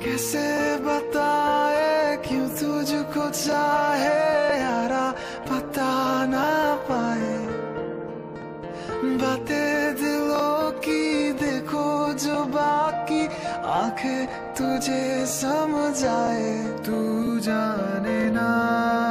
कैसे बताए क्यों तुझको चाहे यारा, पता ना पाए बातें दिलों की, देखो जो बाकी आंखें तुझे समझाए। तू जाने ना